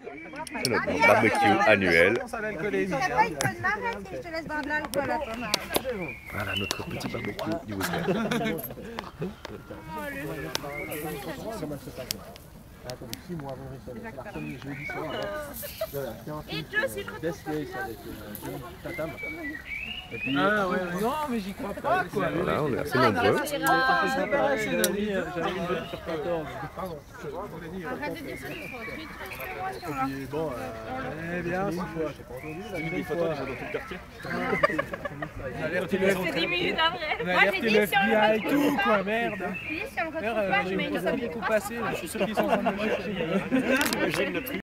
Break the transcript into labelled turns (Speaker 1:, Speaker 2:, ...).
Speaker 1: C'est notre barbecue annuel.
Speaker 2: T'as pas une conne marraine si je te laisse boire de l'alcool à ton âge.
Speaker 1: Voilà notre petit barbecue du week-end.
Speaker 3: Attends, 6 mois avant le récit, la première jeudi soir.
Speaker 2: Et Joe, si je retrouve
Speaker 3: avec Tatam. Et puis,
Speaker 4: ah ouais, non mais j'y crois pas quoi.
Speaker 1: Voilà, on est assez nombreux.
Speaker 4: C'est pas assez d'amis, j'avais une bonne sur 14.
Speaker 2: arrête de dire ça, tu seras autrui, tu restes
Speaker 3: puis bon,
Speaker 4: Eh bien,
Speaker 3: 6 fois, j'ai pas entendu.
Speaker 4: j'ai mis des photos déjà dans tout le quartier. On a alerté le
Speaker 2: C'est 10 minutes après.
Speaker 4: on a
Speaker 2: Moi j'ai
Speaker 4: alerté
Speaker 2: dit
Speaker 4: le
Speaker 2: si on le
Speaker 4: FBI et
Speaker 2: retrouve
Speaker 4: tout
Speaker 2: pas.
Speaker 4: quoi, merde.
Speaker 2: J'ai dit si on le
Speaker 4: Merde,
Speaker 2: retrouve pas, je
Speaker 4: j'ai
Speaker 2: mets
Speaker 4: une
Speaker 2: une
Speaker 4: fois ça
Speaker 2: somme
Speaker 4: bien
Speaker 2: de
Speaker 4: tout passé, je suis sûr qu'ils sont en train de me chercher.
Speaker 5: J'imagine le truc.